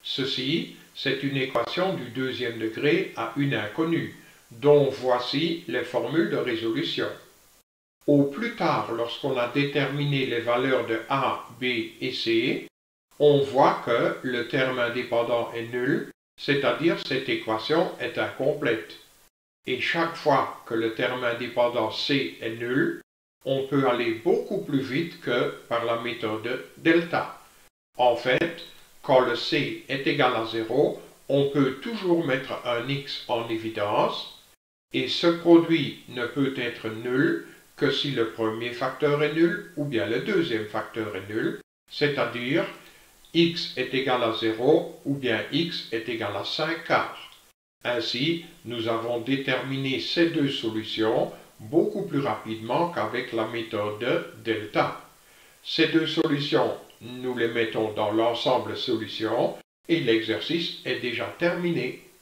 Ceci, c'est une équation du deuxième degré à une inconnue, dont voici les formules de résolution. Au plus tard, lorsqu'on a déterminé les valeurs de A, B et C, on voit que le terme indépendant est nul, c'est-à-dire cette équation est incomplète. Et chaque fois que le terme indépendant C est nul, on peut aller beaucoup plus vite que par la méthode delta. En fait, quand le C est égal à 0, on peut toujours mettre un X en évidence, et ce produit ne peut être nul que si le premier facteur est nul ou bien le deuxième facteur est nul, c'est-à-dire X est égal à 0 ou bien X est égal à 5 quarts. Ainsi, nous avons déterminé ces deux solutions beaucoup plus rapidement qu'avec la méthode delta. Ces deux solutions, nous les mettons dans l'ensemble solution et l'exercice est déjà terminé.